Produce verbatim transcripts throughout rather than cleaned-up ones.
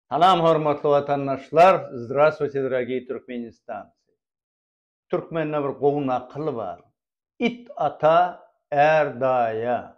Salam hormatly vatandaşlar, здравствуйте, dорогие Türkmenistanцы. Türkmenne bir gowun akyly bar. İt ata, er daya.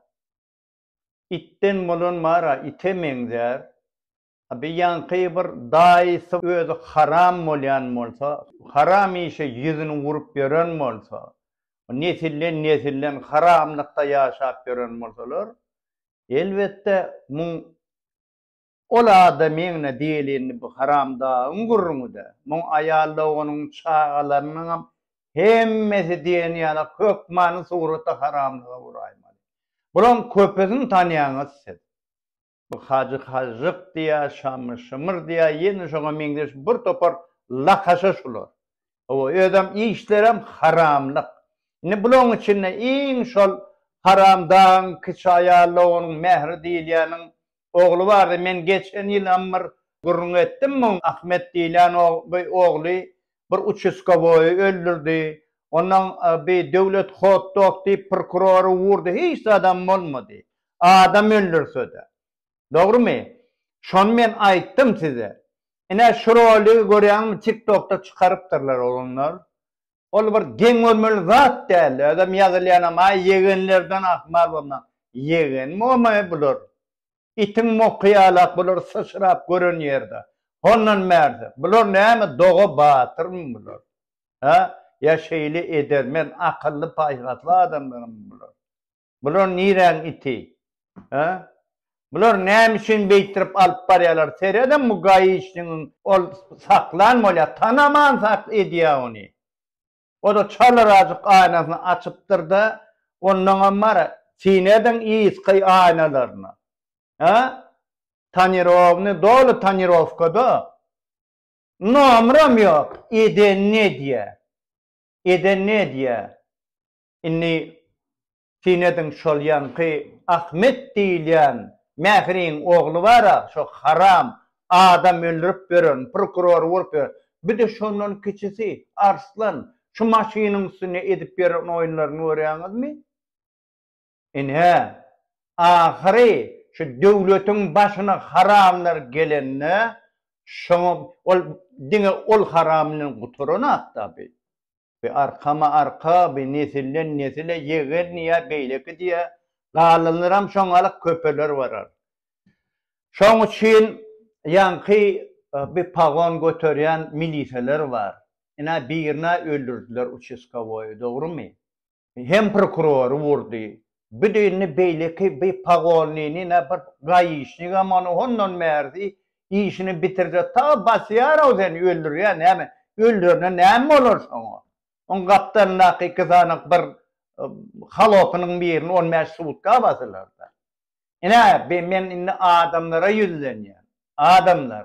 İtten bolan mara ite meňzer. Bir ýanky bir daýysy özü haram bolýan bolsa, haram işe ýüzüni wurup beren bolsa, nesillen nesillen haramlykda ýaşap beren bolsalar, elbetde muň ol adamyň diýileni bu haramda gurrumuda. Muň aýallagynyň çağalarynyň hemmesi diýeni ýa-da kökmany suratda haramlyga guraýmaly. Bulan köpesini tanýaňyz siz. Bu hacı hajyk diýä, şamy şymyr diýä, ýene şoňa meňdeş bir topar lakaşa şular. O ödem işlerem haramlyk. Ne bulan içinde iň şol haramdan kiçi aýallagynyň mehri diýilýäniň ogly bardy. Men geçen ýyl ammar gurrun etdim mi? Ahmet diýilen ogly bir uçuska boýy öldürdi. Ondan bir döwlet hotdog diýip prokurory wurdy. Hiç adam bolmady. Adam öldürse-de. Dogrymy? Şon men aýtdym size. Ene şuroly görýän TikTokda çykarypdyrlar olanlar. Ol bir geň ölmeli zat däl. Adam ýazylýan ama yegenlerden ahmal bolma. Yegen momy bular. İtin mokýalak bular sıçrap gören ýerde. Ondan märdi. Bular näme doga batyrmy bular? Ha? Ya şeýle eder. Men akylly paýgatly adamlarym bular. Bular niren iti? Ha? Bular näme üçin beýtirip alyp barýarlar? Sereden bu gaýyşyň ol saklanmaly, tanaman sak edýär ony. O da çalarajyk aýnasyny açypdyrdy. Ondan mara sineden ýysky aýnalaryny. Ha? Tanirovny dolu tanirovkada. Nomram ýok. Eden ne diýär? Eden ne diýär? Inni sineden şol ýanky Ahmet diýilen mähriň ogly bara, şo haram adam öldürüp beren, prokuror wurup beren. Bir de şondan kiçisi Arslan şu maşynyň üstüne edip beren oýunlaryny görýäňizmi? Ine ahiri şu döwletiň başyna haramlar gelenne şoň ol diňe ol haramlyň guturuny atdy. Ve arkama arka bir nesillen nesile yeger niye beyleki diye galanıram şoňalyk köpeler varar. Şoň üçin ýanky bir pagon götürýän milisiýalar var. Ina birine öldürdüler uçuska boýy, dogrymy? Hem prokuror wurdy. Bir de beyleki bir pagonlyny ne bir gaýyşny gamany ondan merdi işini bitirdi. Ta basýar ozen öldürýän näme? Öldürne näme bolar şoňa? On gapdan nakyky zanyk bir halopynyň birini on beş suwutga basyrlar. Ina men indi adamlara ýüzlenýär. Adamlar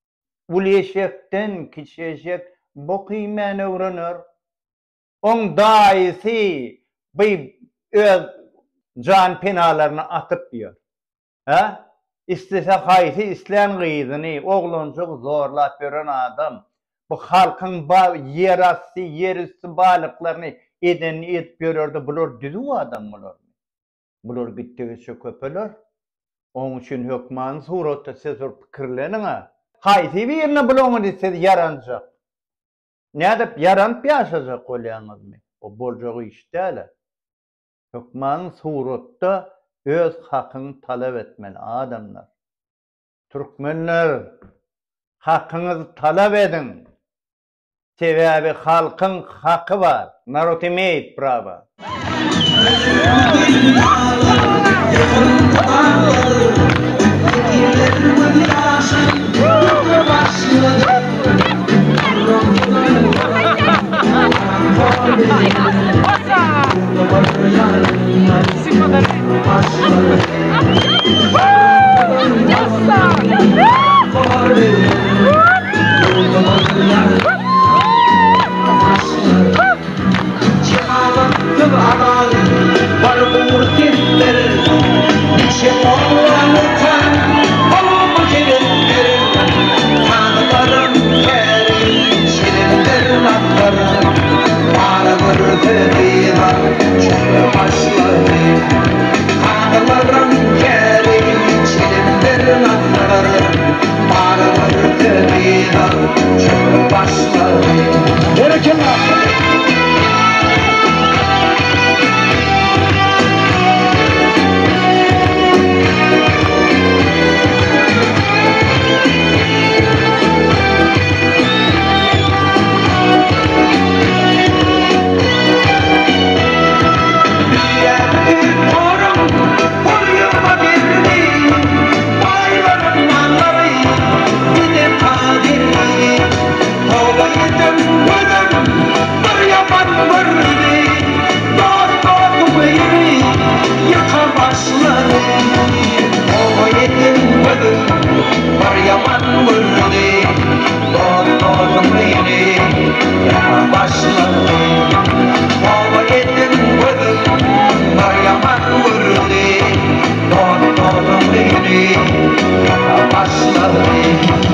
uleşekden kiçeşek bu kıymany öwrenir. On daýysy bir öz can penalaryny atyp ýör. Ha? İstese haýsy islen gyzyny oglanjyk zorlap beren adam. Bu halkyň ýer asty, ýer üstü balyklaryny eden etip berýärdi. Bular düzü adam bular. Bular gitdigi köpeler. Oň üçin hökman suratda sezur pikirleniňa. Haýsy birine bulany dese yaranjak. Nädip yaranyp ýaşajak bolýaňyzmy? O boljak iş däl. Hökman suratda öz hakyny talap etmeli adamlar. Türkmenler hakyňyzy talap edin. Sebäbi halkyň haky bar. Narod imeyt prava. Para yaman vurdu, doktorum beni yaka başladı. Baba yedim vurdum, yaman vurdu, doktorum beni yaka başladı.